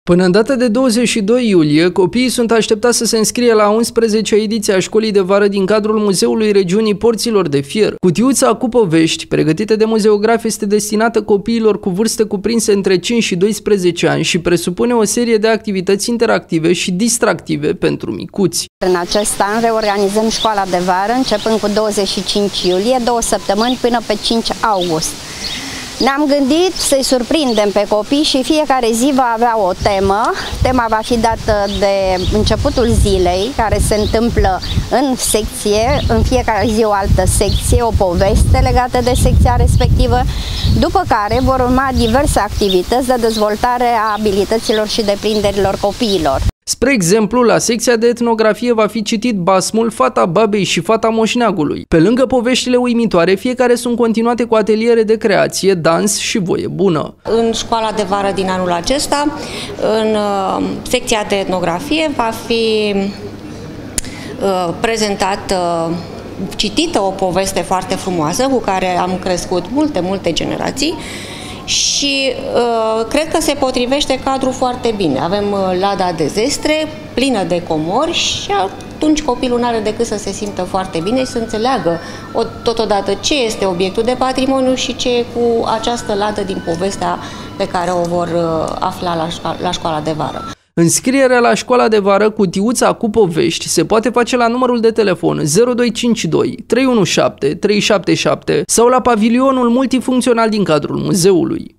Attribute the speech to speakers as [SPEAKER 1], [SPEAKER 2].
[SPEAKER 1] Până în data de 22 iulie, copiii sunt așteptați să se înscrie la 11-a ediție a școlii de vară din cadrul Muzeului Regiunii Porților de Fier. Cutiuța cu povești, pregătită de muzeograf, este destinată copiilor cu vârste cuprinse între 5 și 12 ani și presupune o serie de activități interactive și distractive pentru micuți.
[SPEAKER 2] În acest an reorganizăm școala de vară, începând cu 25 iulie, 2 săptămâni până pe 5 august. Ne-am gândit să-i surprindem pe copii și fiecare zi va avea o temă. Tema va fi dată de începutul zilei, care se întâmplă în secție, în fiecare zi o altă secție, o poveste legată de secția respectivă, după care vor urma diverse activități de dezvoltare a abilităților și deprinderilor copiilor.
[SPEAKER 1] Spre exemplu, la secția de etnografie va fi citit basmul Fata babei și fata moșneagului. Pe lângă poveștile uimitoare, fiecare sunt continuate cu ateliere de creație, dans și voie bună.
[SPEAKER 3] În școala de vară din anul acesta, în secția de etnografie, va fi citită o poveste foarte frumoasă cu care am crescut multe generații. Și cred că se potrivește cadrul foarte bine. Avem lada de zestre, plină de comori și atunci copilul nu are decât să se simtă foarte bine și să înțeleagă totodată ce este obiectul de patrimoniu și ce e cu această ladă din povestea pe care o vor afla la școala de vară.
[SPEAKER 1] Înscrierea la școala de vară Cutiuța cu povești se poate face la numărul de telefon 0252 317 377 sau la pavilionul multifuncțional din cadrul muzeului.